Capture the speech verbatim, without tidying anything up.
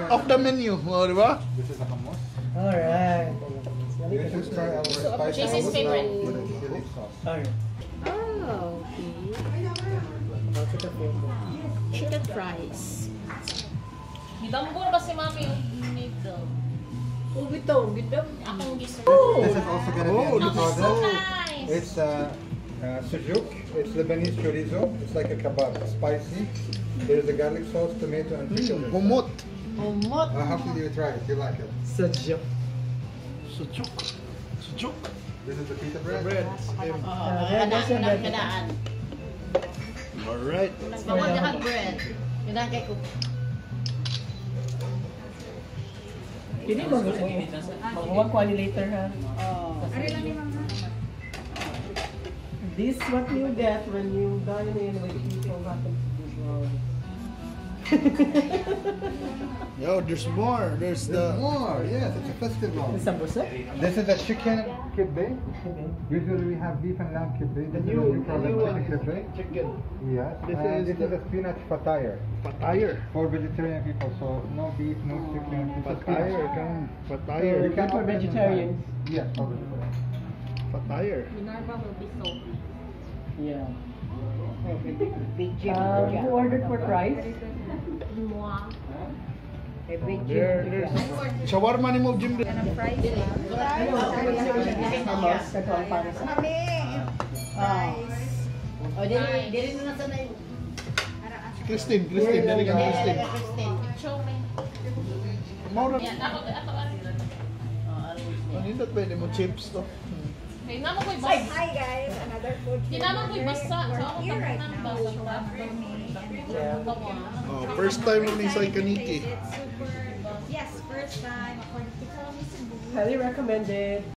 off the menu, oh, di ba? This is a hummus. Alright. You should try our So, spicy Jason's hummus favorite. with a chili sauce. Alright. Oh, okay. Chicken fries. Gidambor ba si Mami yung needle? Oh, bitaw, bitaw. Akong giso. This is also gonna be Oh, a new this is product. so nice. It's uh, uh, sujuk. It's Lebanese chorizo. It's like a kebab, spicy. There's a garlic sauce, tomato, and pickle. Humot. Umot. Uh, how can you try it? You like it? Sujuk. Sujuk. Sujuk. This is the pita bread. Bread. Oh, kadaan, kadaan, kadaan. Alright. Bawal ka bread. Kadaan kay ko. Pili mo gusto mo. Mag-uwag ko ani later ha. Oh. This what you get when you dine in with people happen to Yo, there's more. There's There's the... more. Yes, it's a festival. Isang busa? This is a chicken kibbe. Usually we have beef and lamb kibbe. This is a new product, chicken kibbe. Chicken. Yes. This and is this the- is a spinach fatire Patire. for vegetarian people. So no beef, no chicken. It's a Patire. spinach. Kan. So, Patire. you can- for open it vegetarians. inside. Yes, for vegetarians. Patire. Minerva will be salty. Yeah. Big Uh, who ordered for fries? Moi. There, there's... Shawarma ni mo, Jim. Hummus, kato ang para sa... Oh, dili dili na sanay. Christine, Christine. Dali ka, Christine. Christine. Show me. Maura. Yan, ako, ako, ako. Manindot pwede mo chips to. Okay, naman ko'y Hi, basa. hi guys, another food. Di naman ko'y basa. So We're ako here right tapunan now. basa. Shawarma Gourmet. Yeah. Oh, first time mo ni sa Kaniki. It's super, yes, first time according to Cebu City. Highly recommended.